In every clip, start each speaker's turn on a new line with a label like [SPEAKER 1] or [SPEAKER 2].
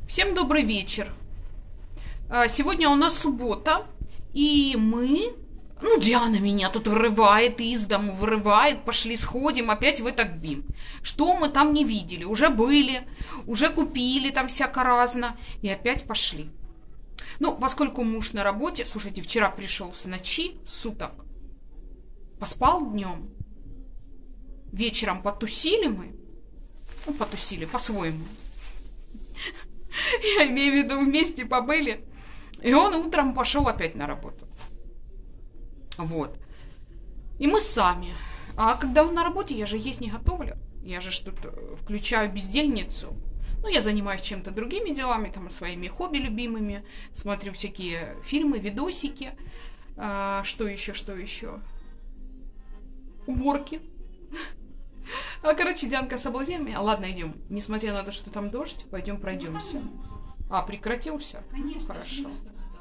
[SPEAKER 1] Всем добрый вечер. Сегодня у нас суббота, и Диана меня тут вырывает, из дому вырывает, пошли сходим опять в этот БИМ. Что мы там не видели? Уже были, уже купили там всяко разно, и опять пошли. Поскольку муж на работе, слушайте, вчера пришел с ночи, суток, поспал днем, вечером потусили мы, потусили по-своему. Я имею в виду, вместе побыли. И он утром пошел опять на работу. Вот. И мы сами. А когда он на работе, я же есть не готовлю. Я же что-то включаю бездельницу. Я занимаюсь чем-то другими делами, там, своими хобби любимыми. Смотрю всякие фильмы, видосики. Что еще? Уборки. Дианка соблазнила меня. Ладно, идем. Несмотря на то, что там дождь, пойдем пройдемся. Прекратился? Конечно. Хорошо.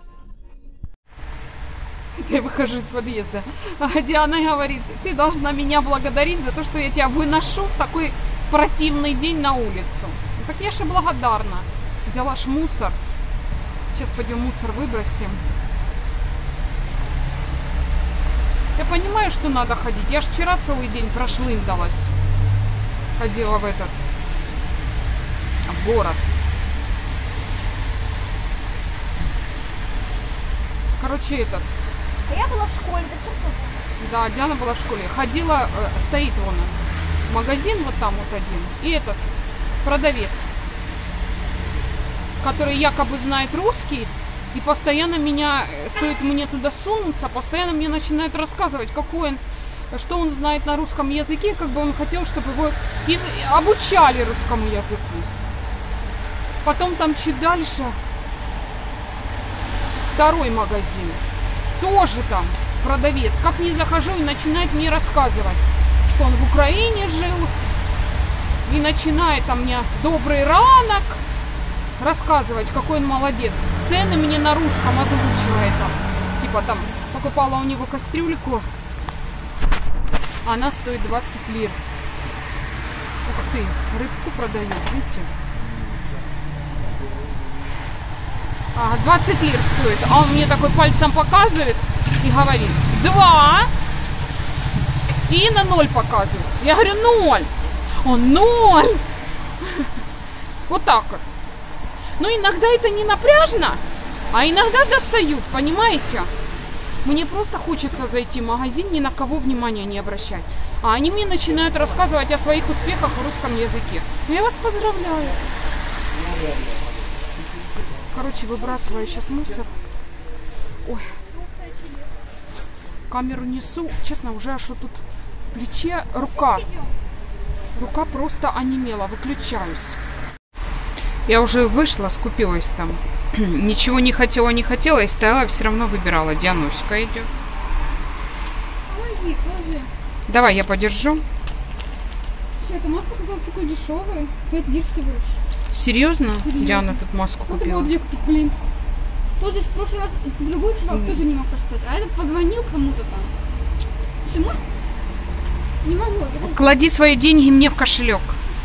[SPEAKER 1] Я выхожу из подъезда. Диана говорит, ты должна меня благодарить за то, что я тебя выношу в такой противный день на улицу. Так я же благодарна. Взяла ж мусор. Сейчас пойдем мусор выбросим. Я понимаю, что надо ходить. Я ж вчера целый день прошлындалась. Ходила в город.
[SPEAKER 2] А я была в школе, так что?
[SPEAKER 1] Да, Диана была в школе. Ходила, стоит вон магазин вот там вот один. И продавец, который якобы знает русский. И постоянно стоит мне туда сунуться, постоянно мне начинает рассказывать, что он знает на русском языке, как бы он хотел, чтобы его обучали русскому языку. Потом там чуть дальше второй магазин, тоже там продавец. Как ни захожу, и начинает мне рассказывать, что он в Украине жил, и начинает там мне добрый ранок рассказывать, какой он молодец. Цены мне на русском озвучивает. Типа там покупала у него кастрюльку, она стоит 20 лир. Ух ты, рыбку продают, видите? 20 лир стоит. А он мне такой пальцем показывает и говорит 2. И на 0 показывает. Я говорю 0. Он 0. Вот так вот. Иногда это не напряжно, а иногда достают, понимаете? Мне просто хочется зайти в магазин, ни на кого внимания не обращать. А они мне начинают рассказывать о своих успехах в русском языке. Я вас поздравляю. Выбрасываю сейчас мусор. Ой. Камеру несу. Честно, уже аж тут в плече рука. Рука просто онемела. Выключаюсь. Я уже вышла, скупилась там. Ничего не хотела, и стояла, все равно выбирала. Диануська идет.
[SPEAKER 2] Помоги, положи.
[SPEAKER 1] Давай, я подержу.
[SPEAKER 2] Слушай, эта маска оказалась такой дешевой. 5 лир всего лишь.
[SPEAKER 1] Серьезно? Диана тут маску купила.
[SPEAKER 2] Блин. Тут здесь в прошлый раз другой чувак тоже не мог прочитать. А этот позвонил кому-то там. Слушай, может? Не могу.
[SPEAKER 1] Клади свои деньги мне в кошелек.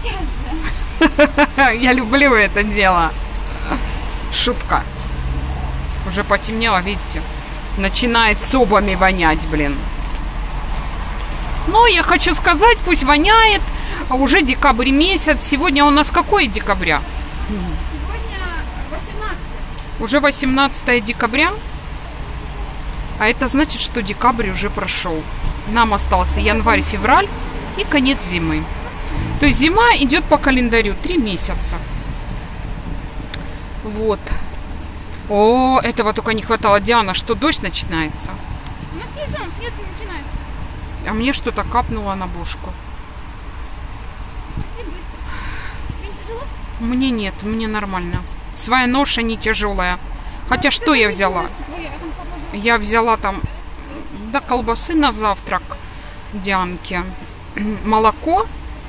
[SPEAKER 1] Я люблю это дело. Шутка. Уже потемнело, видите? Начинает собами вонять, блин. Но я хочу сказать, пусть воняет. Уже декабрь месяц. Сегодня у нас какое декабря?
[SPEAKER 2] Сегодня 18.
[SPEAKER 1] Уже 18 декабря. А это значит, что декабрь уже прошел. Нам остался январь-февраль и конец зимы. То есть зима идет по календарю 3 месяца. Вот. О, этого только не хватало. Диана, что дождь начинается?
[SPEAKER 2] У нас есть зонт, нет, не начинается.
[SPEAKER 1] А мне что-то капнуло на бошку.
[SPEAKER 2] Тебе не тяжело?
[SPEAKER 1] Мне нет, мне нормально. Своя ноша не тяжелая. Хотя что я взяла? Я взяла там колбасы на завтрак Дианке. Молоко.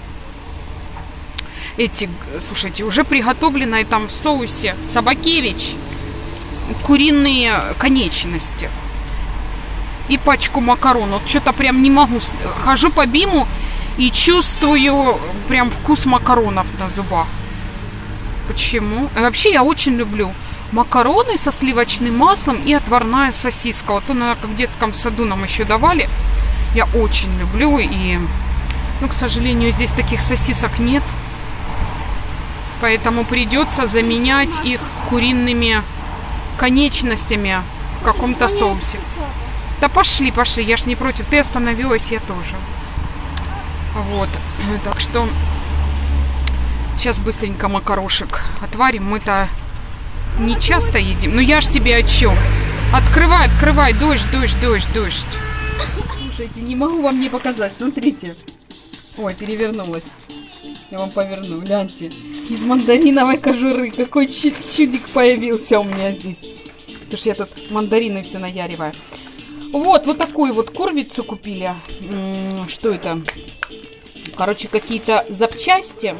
[SPEAKER 1] Слушайте, уже приготовленные там в соусе Собакевич куриные конечности. И пачку макарон. Вот что-то прям не могу. Хожу по БИМу и чувствую прям вкус макаронов на зубах. Почему? Вообще я очень люблю макароны со сливочным маслом и отварная сосиска. Вот она, как в детском саду нам еще давали. Я очень люблю. И, ну, к сожалению, здесь таких сосисок нет. Поэтому придется заменять их куриными конечностями в каком-то соусе. Да пошли, пошли. Я ж не против. Ты остановилась, я тоже. Вот. Так что сейчас быстренько макарошек отварим. Мы-то не часто едим. Ну я ж тебе о чем? Открывай, открывай. Дождь, дождь, дождь, дождь. Слушайте, не могу вам не показать. Смотрите. Ой, перевернулась. Я вам поверну. Гляньте. Из мандариновой кожуры. Какой чудик появился у меня здесь. Потому что я тут мандарины все наяриваю. Вот такую вот курвицу купили. Что это? Короче, какие-то запчасти.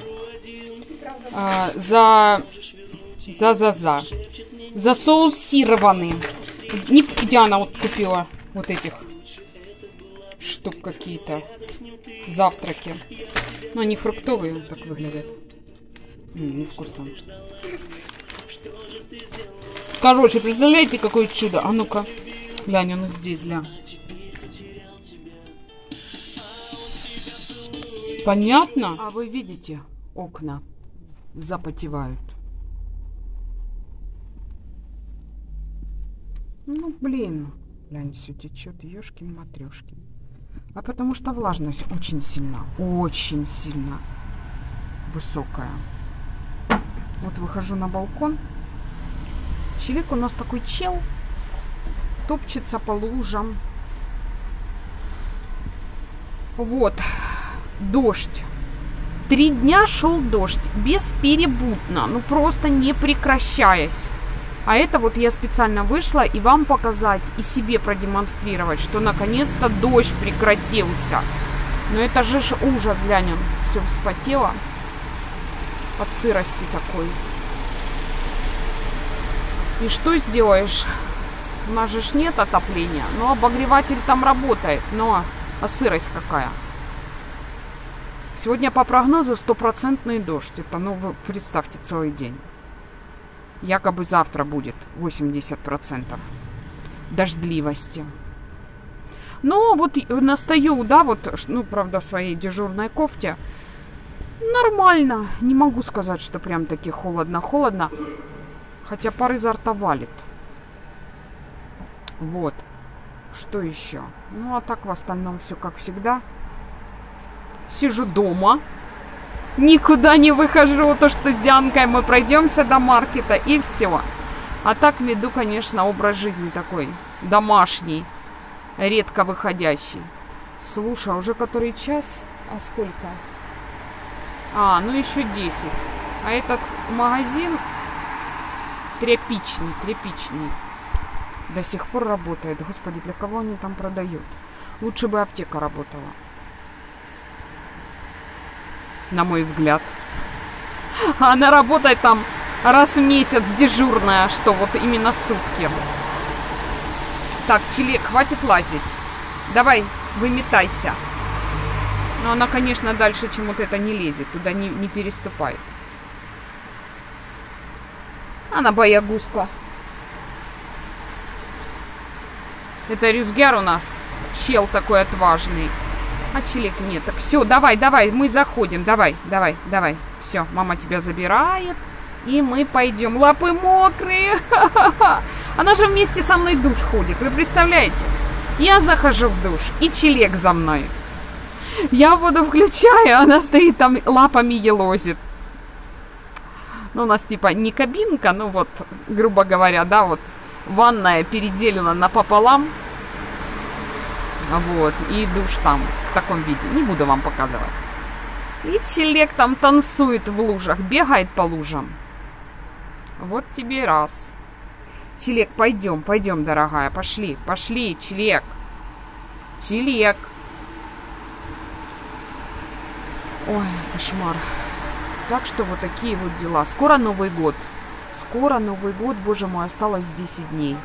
[SPEAKER 1] Засоусированные. Диана вот купила вот этих штук какие-то. Завтраки. Но они фруктовые, так выглядят. Невкусно. Короче, представляете, какое чудо? А ну-ка. Глянь, оно здесь, глянь. Понятно? А вы видите, окна запотевают. Ну, блин. Глянь, все течет, ёшкин-матрёшкин. А потому что влажность очень сильна высокая. Вот выхожу на балкон. Человек у нас такой чел. Топчется по лужам. Вот. Дождь. 3 дня шел дождь. Бесперебудно. Ну просто не прекращаясь. А это вот я специально вышла и вам показать, и себе продемонстрировать, что наконец-то дождь прекратился. Но это же ужас, глянем. Все вспотело. От сырости такой. И что сделаешь? У нас же нет отопления. Но обогреватель там работает. Но а сырость какая? Сегодня по прогнозу 100% дождь. Это, ну, вы представьте, целый день. Якобы завтра будет 80% дождливости. Но вот настаю, да, вот, ну, правда, в своей дежурной кофте. Нормально. Не могу сказать, что прям таки холодно-холодно. Хотя пар изо рта валит. Вот. Что еще? Ну, а так в остальном все как всегда. Сижу дома. Никуда не выхожу. То, что с Дианкой мы пройдемся до маркета и все. А так веду, конечно, образ жизни такой домашний. Редко выходящий. Слушай, а уже который час? А сколько? А, ну еще 10. А этот магазин тряпичный. До сих пор работает. Господи, для кого они там продают? Лучше бы аптека работала. На мой взгляд. А она работает там раз в месяц, дежурная, что вот именно сутки. Так, Чилек, хватит лазить. Давай, выметайся. Но она, конечно, дальше, чем вот это, не лезет. Туда не переступает. Она боягузка. Это Рюзгяр у нас. Чел такой отважный. А Чилек нет. Так все, давай, мы заходим. Давай. Все, мама тебя забирает. И мы пойдем. Лапы мокрые. Она же вместе со мной в душ ходит. Вы представляете? Я захожу в душ. И Чилек за мной. Я воду включаю, она стоит там лапами елозит. Ну, у нас типа не кабинка, ну вот, грубо говоря, да, вот ванная переделена напополам. Вот, и душ там в таком виде. Не буду вам показывать. И Чилек там танцует в лужах, бегает по лужам. Вот тебе раз. Чилек, пойдем, дорогая, пошли, Чилек. Ой, кошмар. Так что вот такие вот дела. Скоро Новый год. Боже мой, осталось 10 дней.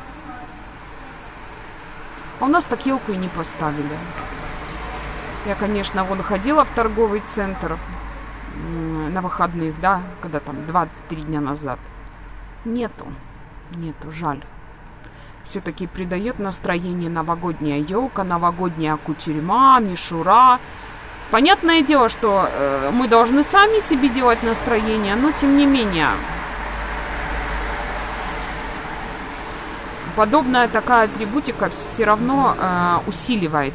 [SPEAKER 1] А у нас так елку и не поставили. Я, конечно, вон ходила в торговый центр. на выходных, да, когда там 2-3 дня назад. Нету, жаль. Все-таки придает настроение новогодняя елка, новогодняя кутерьма, мишура. Понятное дело, что мы должны сами себе делать настроение, но тем не менее. Подобная такая атрибутика все равно усиливает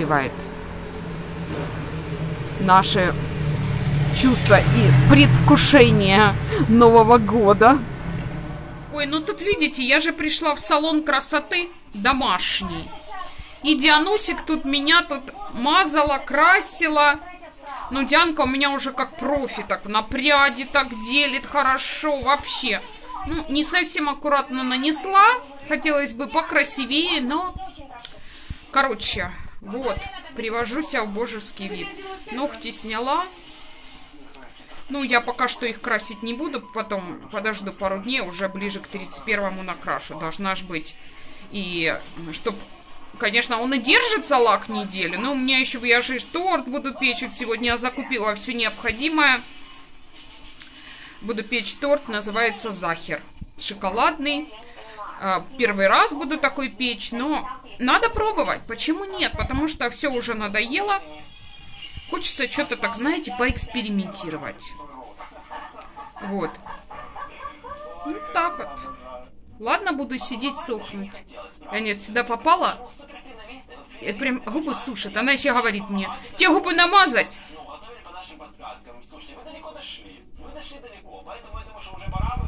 [SPEAKER 1] наши чувства и предвкушение Нового года.
[SPEAKER 3] Ой, ну тут видите, я же пришла в салон красоты домашний. И Дианусик тут меня тут мазала, красила. Ну, Дианка у меня уже как профи, так на пряди так делит хорошо вообще. Ну, не совсем аккуратно нанесла. Хотелось бы покрасивее, но... Короче, вот, привожу себя в божеский вид. Ногти сняла. Ну, я пока что их красить не буду, потом подожду пару дней, уже ближе к 31-му накрашу, должна ж быть. И чтоб, конечно, он и держится лак неделю, но у меня еще, я же торт буду печь, вот сегодня я закупила все необходимое. Буду печь торт, называется «Захер». Шоколадный. Первый раз буду такой печь, но надо пробовать. Почему нет? Потому что все уже надоело. Хочется что-то, так знаете, поэкспериментировать. Вот. Ну, так вот. Ладно, буду сидеть, сохнуть. Я нет, сюда попала. И прям губы сушат. Она еще говорит мне, те губы намазать.